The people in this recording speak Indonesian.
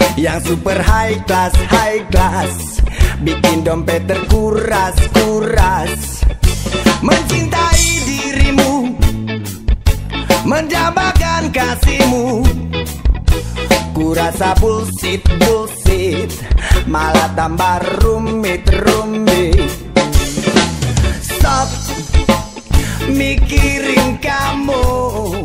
yang super high class, bikin dompet terkuras-kuras. Mencintai dirimu, menjambakan kasihmu, kurasa bullshit, malah tambah rumit. Stop mikirin kamu,